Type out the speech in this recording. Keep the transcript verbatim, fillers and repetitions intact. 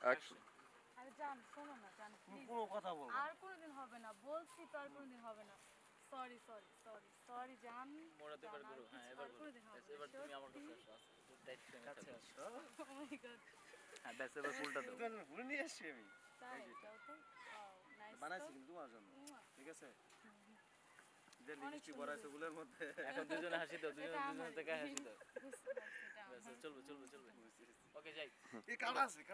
Action. আরে জান শোনো না জান প্লিজ কোনো কথা বল আর কোনোদিন হবে না বলছি তো আর কোনোদিন হবে না সরি সরি সরি সরি জান মোড়াতে এবার করো হ্যাঁ এবার করো কোনোদিন হবে এবার তুমি আমার কাছে আসো আসো দায়িত্ব নিয়ে কাছে থাকো আসো ও মাই গড হ্যাঁ ব্যাস এবার ফুলটা দাও তুমি ভুল নিয়ে আসছি আমি তাই দাও তো নাইস বানাইছি কিন্তু তোমার জন্য ঠিক আছে যে অনেক লিপস্টিক সুন্দর ভরাইছে গুলের মধ্যে এখন দুজনে হাসি দাও দুজনে দুজনে থেকে হাসি দাও বুঝতে পারছি এটা ব্যাস চলবে চলবে চলবে ওকে যাই এই কাটা আছে